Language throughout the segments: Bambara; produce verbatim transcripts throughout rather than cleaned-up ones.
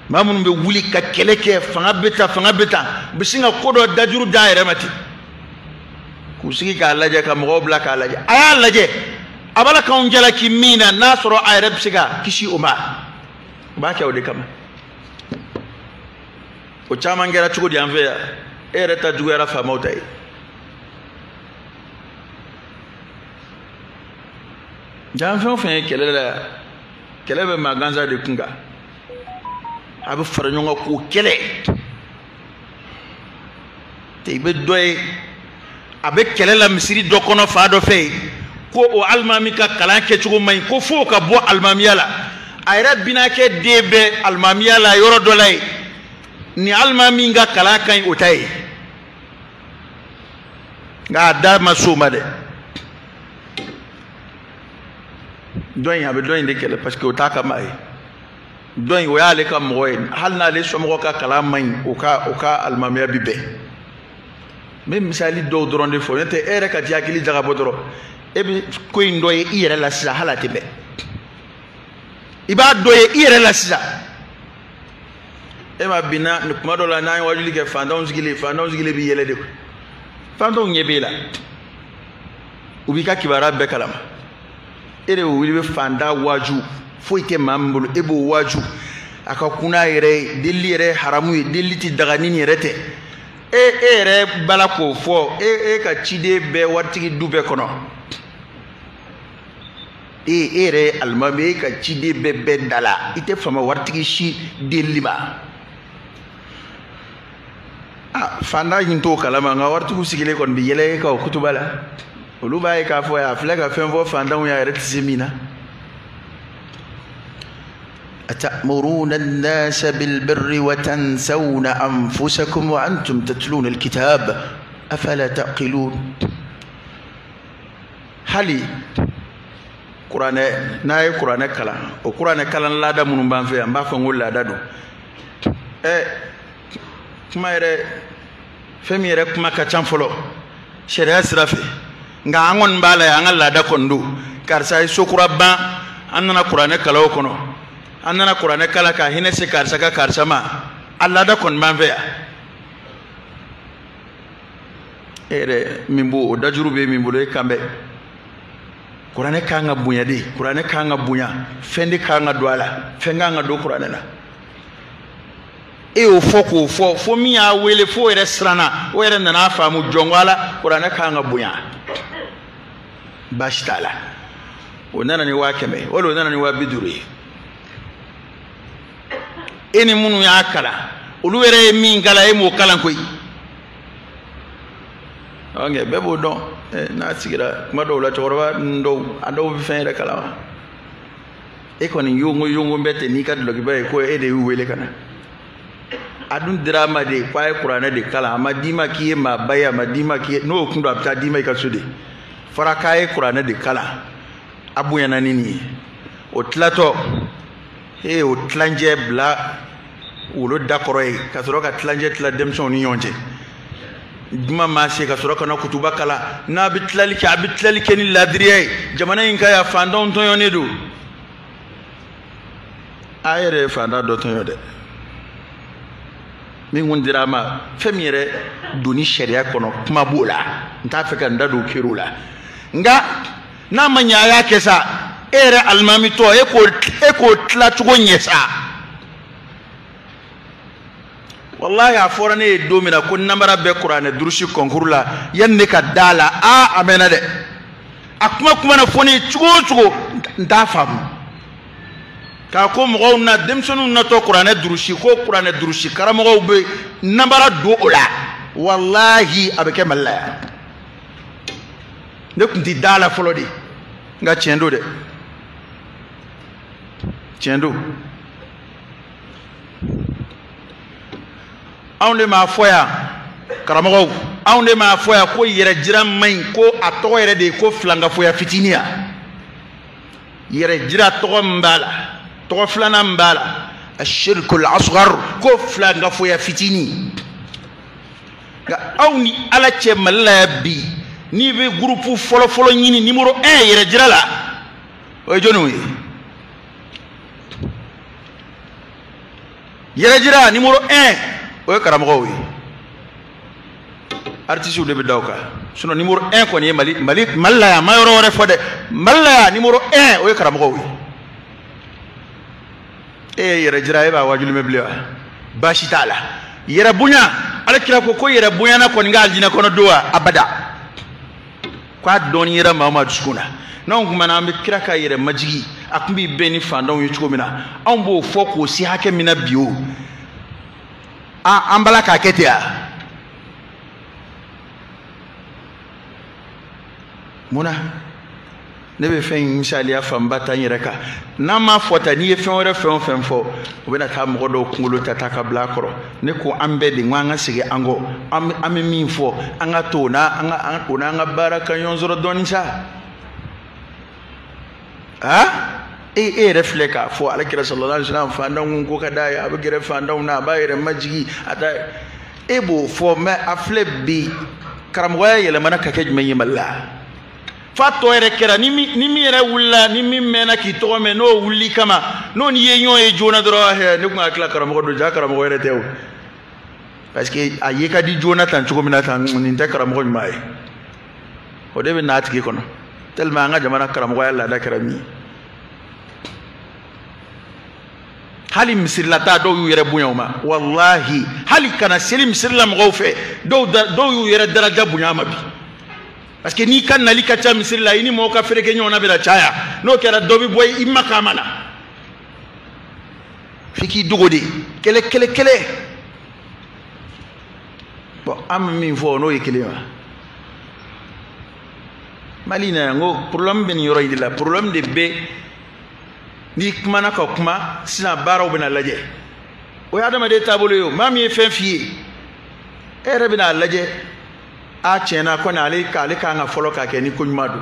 mamun be wuli ka keleke fanga beta fanga beta bisinga kodo dajuru daire mati kusigi ka laje ka mo bla ka laje aya laje abala ka on jala ki mina nasro ayre bisiga kishi uma ba kawde kama o chama ngera chugo di anveya ere ta juera fa mawtay janfo fe kelela kelebe maganza de kunga abu faranyonga ko kele te be doy abe kelela misiri do kono fa do fe ko o almami ka kalan ke chugo may ko fo ka bo almami yala ayra bina ke debe almami yala yoro dolay ni almami nga kala kan otay nga da masuma de doy abe doy de kele parce que otaka may doy o yale kam moy halna le somo ka kala may o ka o ka almami bibe même misali do doronde fo nete ere ka diakili daga bodoro ebi ko indoye ire la sa halate be iba doye ire la sa ema bina ne kuma do la na wajuli ke fandon zigile fandon zigile bi yele de fandon nyebela ubika kibara be kalama ere o wibe fanda waju fo ite mambulu ebo waju aka kuna ire dilli ire haramu dilli ti daga nini rete e ere bala ko fo e e ka chide be watigi dube kono e ere almame ka chide be be dala ite fama watigi shi delima ah fanda yinto kalama nga wartigu sigile kon bi yele ka kutubala olu baye ka fo ya flega fen fo fanda ya reti semina أتأمرون الناس بالبر وتنسون أنفسكم وأنتم تتلون الكتاب أفلا تعقلون هلي قرآن ناي قرآن كلام وقرآن كلام لا دا من بانفي أم بافعول لا دا دو إيه كما يره فمي يره كما كتشام فلو شريعة سرافي nga angon bala ya ngala da kondo karsa sokura ba annana qur'an kala kono annana qur'ane kala ka hinese karsa ka karsa ma alla da kon manveya ere mimbu dajuru be mimbu le kambe qur'ane ka nga bunya de qur'ane ka nga bunya fendi ka nga douala fenga nga do qur'ane na e o foko fo fo mi ya wele fo ere srana o ere na famu jongwala qur'ane ka nga bunya bashtala onana ni wakeme wala onana ni wabiduri eni munu ya kala olu were min kala e mo kala koy onge bebo don na sigira mado la torwa ndo ando bi fin de kala e kon yongo yongo mbete ni kad logi bay ko e de wele kana adun drama de kwa qur'ana de kala amadima kiye ma baya madima kiye no kundo apta dima ka sude fara kai qur'ana de kala abu yana nini o tlato e o tlanje bla wolo dakoro e ka soro ka tlanje tla demson ni yonje duma ma se ka soro kana kutuba kala na bi tlali ki abi tlali ken ladriye jamana in ka ya fandon to yonedu ayere fanda do to yode mi wundira ma femire doni sharia kono kuma bola nta feka ndado kirula nga na manya ya kesa ere almami to eko eko tla tugo nyesa wallahi afora ne domina kun namara be qur'ane durushi konkurla yanne ka dala a amena de akuma kuma na foni tugo tugo nda fam ka ko mo na demsonu na to qur'ane durushi ko qur'ane durushi karamo be namara do ola wallahi abeke malla ne kunti dala folodi nga chendo de chendo aunde ma foya karamago aunde ma foya ko yere jiran mai ko ato yere de ko flanga foya fitinia yere jira to mbala to flana mbala ashirkul asghar ko flanga foya fitini ga auni ala che malabi ni be groupe folo folo nyini numéro un yere jira la o jonu yɛrɛ jira numéro un o ye karamɔgɔw ye artistes de bɛ da o kan sinon numéro un kɔni ye Mali Mali Mali la yan ma yɔrɔ wɛrɛ fɔ dɛ Mali la yan numéro un o ye karamɔgɔw ye e ye yɛrɛ jira e b'a wajulu mɛ bilen wa baasi t'a la yɛrɛ bonya Alakira ko ko yɛrɛ bonya na kɔni ka alijinɛ kɔnɔ don wa abada k'a dɔɔni yɛrɛ maa o maa dusukun na n'anw kuma na an bɛ kira ka yɛrɛ majigi a tun bɛ bɛn ni fantanw ye cogo min na anw b'o fɔ k'o se hakɛ min na bi o an an bala k'a kɛ ten ya munna ne bɛ fɛn misaliya fanba ta n yɛrɛ kan n'an m'a fɔ ta n'i ye fɛn wɛrɛ fɛn o fɛn fɔ u bɛna taa mɔgɔ dɔw kunkolo ta ta ka bila a kɔrɔ ne ko an bɛɛ de n ko an ka segin an kɔ an bɛ an bɛ min fɔ an ka to o n'a an ka o n'an ka baara ka ɲɔgɔn sɔrɔ dɔɔnin sa ah e e yɛrɛ filɛ k'a fɔ Alakira sallallahu alaihi wasallam fantanw ko ka d'a ye a bɛ gɛrɛ fantanw na a b'a yɛrɛ majigi a ta e b'o fɔ mɛ a filɛ bi karamɔgɔya yɛlɛmana ka kɛ jumɛn ye Mali la fa tɔ yɛrɛ kɛra ni min ni min yɛrɛ wulila ni min mɛnna k'i tɔgɔ mɛn n'o wulili kama n'o ni ye ɲɔgɔn ye joona dɔrɔn hɛ ne kun hakili la karamɔgɔ don ja karamɔgɔ yɛrɛ tɛ o parce que a ye ka di joona tan cogo min na tan nin tɛ karamɔgɔ ɲuman ye o de bɛ n'a tigi kɔnɔ tellement an ka jamana karamɔgɔya laada kɛra min ye hali misirilata dɔw y'u yɛrɛ bonya o ma wallahi hali kana seli misirila mɔgɔw fɛ dɔw dɔw y'u yɛrɛ daraja bonya ma bi parce que n'i ka nali ka ca misiri la i ni mɔgɔ ka fereke ɲɔgɔn na bɛ na caya n'o kɛra dɔ bɛ bɔ i makaama na f'i k'i dogo de kɛlɛ kɛlɛ kɛlɛ bon an bɛ min fɔ n'o ye kelen wa Mali na yan n ko problème bɛ nin yɔrɔ in de la problème de bɛ n'i kumana ka kuma sisan baaraw bɛna lajɛ o ye adamaden taabolo ye o maa min ye fɛn f'i ye e yɛrɛ bɛna lajɛ a tiɲɛna kɔni ale k'ale kan ka fɔlɔ k'a kɛ ni ko ɲuman don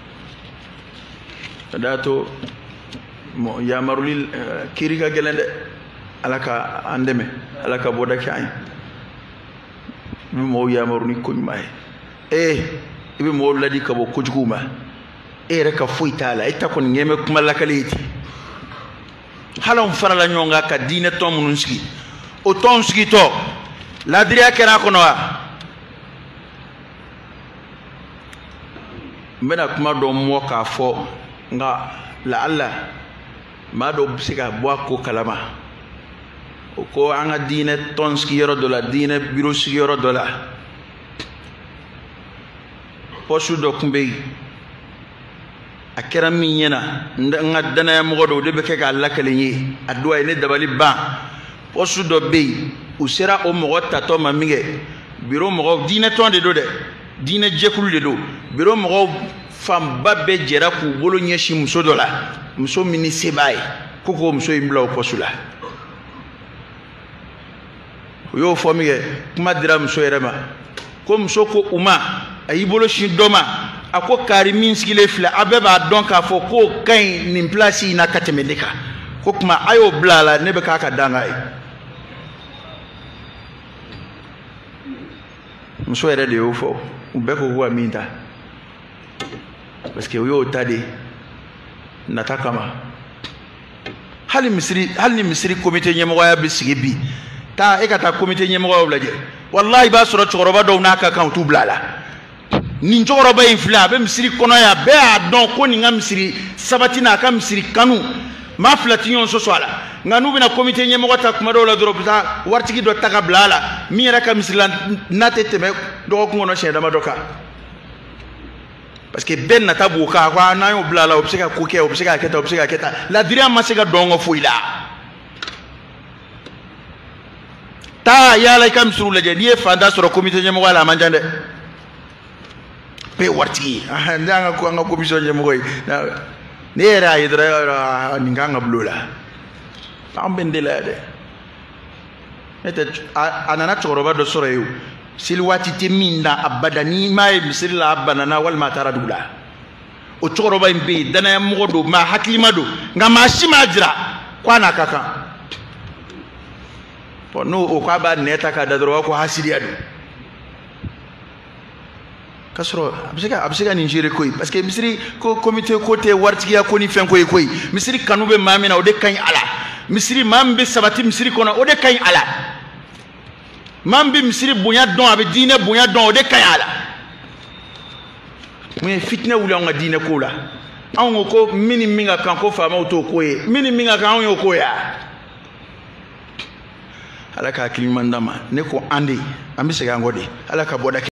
o de y'a to yamaruli kiiri ka gɛlɛn dɛ ala ka an dɛmɛ ala ka bɔda kɛ an ye i bɛ mɔgɔw yamaru ni ko ɲuman ye ee i bɛ mɔgɔw ladi ka bɔ kojuguw ma e yɛrɛ ka foyi t'a la e ta kɔni ɲɛ bɛ kuma lakale ye ten hali anw farala ɲɔgɔn kan ka diinɛ tɔn minnu sigi o tɔnw sigitɔ laadiriya kɛra a kɔnɔ wa n bɛna kuma dɔ mɔ k'a fɔ nka laala maa dɔw bɛ se ka bɔ a ko kalama o ko an ka diinɛ tɔn sigiyɔrɔ dɔ la diinɛ biro sigiyɔrɔ dɔ la pɔsu dɔ tun bɛ yen a kɛra min ɲɛna n ka danaya mɔgɔ dɔw de bɛ kɛ k'a lakale n ye a don a ye ne dabali ban pɔsu dɔ bɛ yen u sera o mɔgɔ tatɔ ma min kɛ biro mɔgɔw diinɛ tɔn de don dɛ diinɛ jɛkulu de don biro mɔgɔw fanba bɛɛ jɛra k'u bolo ɲɛsin muso dɔ la muso min ni se b'a ye ko k'o muso in bila o pɔsu la u y'o fɔ min kɛ kuma dira muso yɛrɛ ma ko muso ko u ma a y'i bolo sin dɔ ma a ko kaari min sigilen filɛ a bɛɛ b'a dɔn k'a fɔ k'o ka ɲi nin place in na ka tɛmɛ ne kan ko kuma a y'o bila a la ne bɛ k'a ka danga ye muso yɛrɛ de y'o fɔ u bɛɛ ko k'u ka min ta parce que u y'o ta de nata kama hali misiri hali ni misiri comité ɲɛmɔgɔya bɛ sigi bi taa e ka taa comité ɲɛmɔgɔyaw lajɛ wallahi i b'a sɔrɔ cɛkɔrɔba dɔw n'a ka kan u t'u bila a la nin cɛkɔrɔba in filɛ a bɛ misiri kɔnɔ yan bɛɛ y'a dɔn ko nin ka misiri sabati n'a ka misiri kanu maa fila ti ɲɔgɔn sɔsɔ a la nka n'u bɛna comité ɲɛmɔgɔ ta kuma dɔw la dɔrɔn u bɛ taa waritigi dɔ ta ka bila a la min yɛrɛ ka misiri la n'a tɛ tɛmɛ dɔgɔkun kɔnɔ siɲɛ damadɔ kan parce que bɛɛ nata b'o kan ko n'an y'o bila a la o bɛ se ka ko kɛ o bɛ se ka kɛ tan o bɛ se ka kɛ tan ladiriya ma se ka dɔn ka foyi la taa yaala i ka misiriw lajɛ n'i ye fantan sɔrɔ comité ɲɛmɔgɔya la a man jan dɛ bɛɛ ye waritigi ye an ka an ka commission ɲɛmɔgɔ ye ne yɛrɛ y'a ye dɔrɔn nin kan ka bila o la an bɛ nin de la yan dɛ ne tɛ a nana cɛkɔrɔba dɔ sɔrɔ yen o seli waati tɛ min na abada n'i m'a ye misiri la a banana walima a taara dugu la o cɛkɔrɔba in bɛ yen danaya mɔgɔ don maa hakilima don nka maa si m'a jira ko a n'a ka kan bon n'o o k'a b'a nɛ ta k'a da dɔrɔn o b'a ko hasidiya don k'a sɔrɔ a bɛ se ka a bɛ se ka nin gérer koyi parce que misiri ko comité ko tɛ waritigiya ko ni fɛn ko ye koyi misiri kanu bɛ maa min na o de ka ɲi a la misiri mambe sabati misiri kono o de kay ala mambe misiri bunya don abe dine bunya don o de kay ala mu fitna wula nga dine ko la an ko mini minga kan ko fama to ko ye mini minga kan yo ko ya ala ka kilimandama ne ko ande ambi se ga ngode ala ka boda